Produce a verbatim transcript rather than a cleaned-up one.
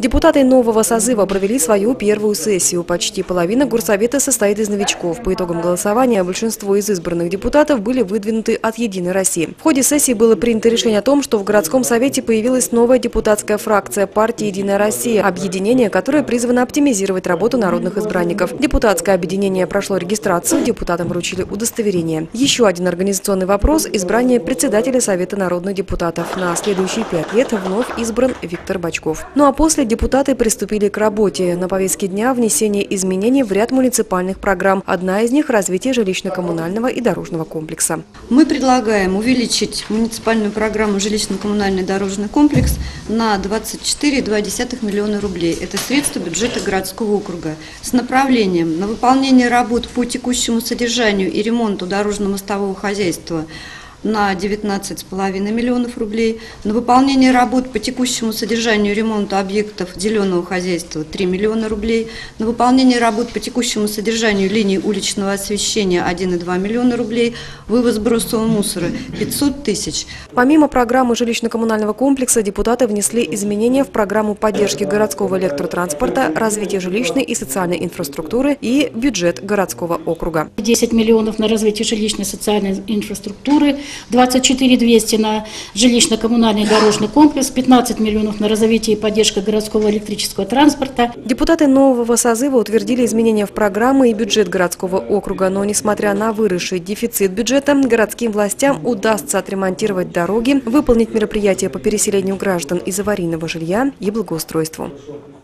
Депутаты нового созыва провели свою первую сессию. Почти половина горсовета состоит из новичков. По итогам голосования большинство из избранных депутатов были выдвинуты от «Единой России». В ходе сессии было принято решение о том, что в городском совете появилась новая депутатская фракция партии «Единая Россия», объединение, которое призвано оптимизировать работу народных избранников. Депутатское объединение прошло регистрацию, депутатам вручили удостоверение. Еще один организационный вопрос – избрание председателя Совета народных депутатов. На следующие пять лет вновь избран Виктор Бочков. Ну а после депутаты приступили к работе. На повестке дня внесение изменений в ряд муниципальных программ. Одна из них – развитие жилищно-коммунального и дорожного комплекса. Мы предлагаем увеличить муниципальную программу жилищно-коммунальный дорожный комплекс на двадцать четыре и два десятых миллиона рублей. Это средства бюджета городского округа. С направлением на выполнение работ по текущему содержанию и ремонту дорожно-мостового хозяйства на девятнадцать с половиной миллионов рублей, на выполнение работ по текущему содержанию и ремонту объектов зеленого хозяйства три миллиона рублей, на выполнение работ по текущему содержанию линий уличного освещения один и два миллиона рублей, вывоз бросового мусора пятьсот тысяч. Помимо программы жилищно-коммунального комплекса, депутаты внесли изменения в программу поддержки городского электротранспорта, развития жилищной и социальной инфраструктуры и бюджет городского округа. десять миллионов на развитие жилищной и социальной инфраструктуры, двадцать четыре двести на жилищно-коммунальный дорожный комплекс, пятнадцать миллионов на развитие и поддержку городского электрического транспорта. Депутаты нового созыва утвердили изменения в программы и бюджет городского округа, но несмотря на выросший дефицит бюджета, городским властям удастся отремонтировать дороги, выполнить мероприятия по переселению граждан из аварийного жилья и благоустройству.